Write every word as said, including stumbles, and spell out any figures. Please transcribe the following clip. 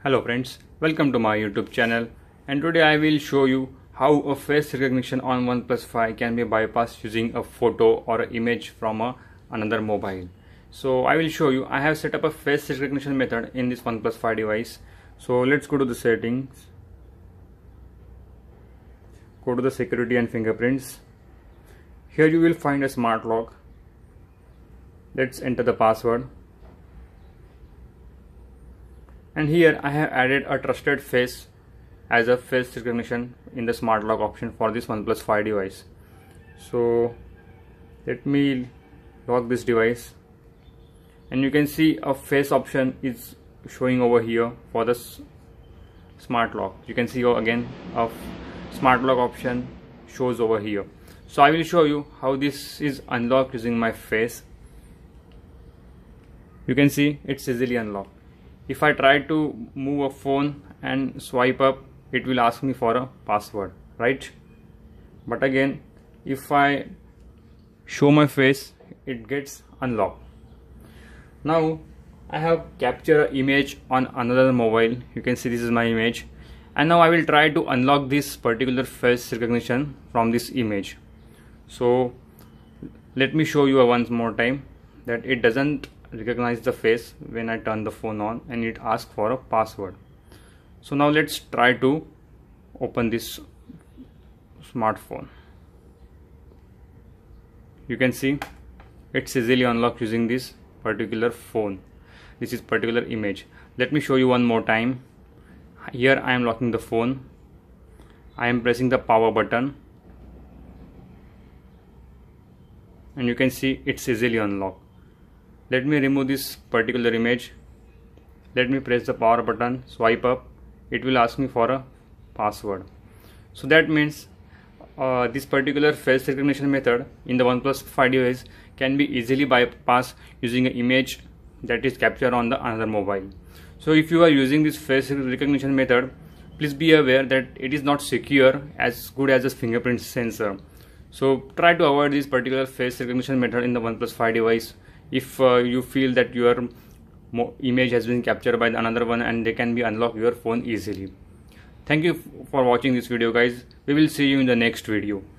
Hello friends, welcome to my YouTube channel, and today I will show you how a face recognition on OnePlus five can be bypassed using a photo or an image from a, another mobile. So I will show you. I have set up a face recognition method in this OnePlus five device. So let's go to the settings, go to the security and fingerprints. Here you will find a smart lock. Let's enter the password. And here I have added a trusted face as a face recognition in the smart lock option for this OnePlus five device. So let me lock this device, and you can see a face option is showing over here for the smart lock. You can see again a smart lock option shows over here. So I will show you how this is unlocked using my face. You can see it's easily unlocked. If I try to move a phone and swipe up, it will ask me for a password, right? But again, if I show my face, it gets unlocked. Now I have captured an image on another mobile. You can see this is my image, and now I will try to unlock this particular face recognition from this image. So let me show you once more time that it doesn't recognize the face when I turn the phone on, and it asks for a password. So now let's try to open this smartphone. You can see it's easily unlocked using this particular phone, this is particular image. Let me show you one more time. Here I am locking the phone. I am pressing the power button, and you can see it's easily unlocked. Let me remove this particular image. Let me press the power button, swipe up. It will ask me for a password. So that means uh, this particular face recognition method in the OnePlus five device can be easily bypassed using an image that is captured on the another mobile. So if you are using this face recognition method, please be aware that it is not secure as good as a fingerprint sensor. So try to avoid this particular face recognition method in the OnePlus five device if uh, you feel that your image has been captured by another one and they can be unlocked your phone easily. Thank you for watching this video, guys. We will see you in the next video.